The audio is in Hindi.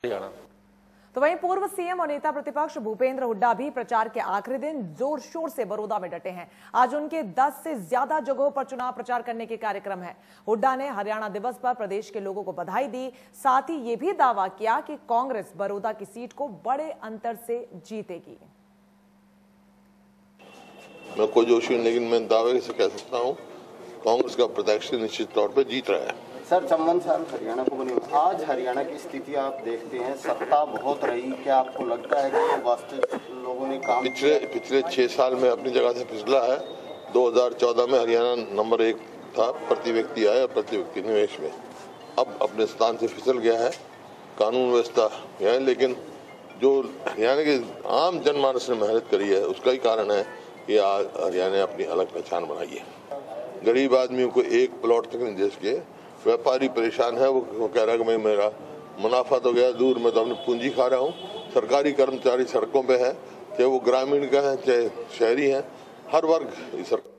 हरियाणा। तो वहीं पूर्व सीएम और नेता प्रतिपक्ष भूपेंद्र हुड्डा भी प्रचार के आखिरी दिन जोर शोर से बड़ौदा में डटे हैं। आज उनके 10 से ज्यादा जगहों पर चुनाव प्रचार करने के कार्यक्रम है। हुड्डा ने हरियाणा दिवस पर प्रदेश के लोगों को बधाई दी, साथ ही ये भी दावा किया कि कांग्रेस बड़ौदा की सीट को बड़े अंतर से जीतेगी। मैं कोई जोशी नहीं, लेकिन मैं दावे से कह सकता हूँ कांग्रेस का प्रत्याशी निश्चित तौर पर जीत रहा है। सर 54 साल हरियाणा को बने, आज हरियाणा की स्थिति आप देखते हैं, सत्ता बहुत रही, क्या आपको लगता है कि वास्तविक लोगों ने काम पिछले 6 साल में अपनी जगह से फिसला है। 2014 में हरियाणा नंबर 1 था प्रति व्यक्ति आय और प्रति व्यक्ति निवेश में, अब अपने स्थान से फिसल गया है। कानून व्यवस्था है, लेकिन जो हरियाणा के आम जनमानस ने मेहनत करी है उसका ही कारण है कि आज हरियाणा ने अपनी अलग पहचान बनाई है। गरीब आदमियों को एक प्लॉट तक नहीं दे सके, व्यापारी परेशान है, वो कह रहा है कि मेरा मुनाफा तो गया दूर, मैं तो अपनी पूंजी खा रहा हूँ। सरकारी कर्मचारी सड़कों पे है, चाहे वो ग्रामीण का है चाहे शहरी है, हर वर्ग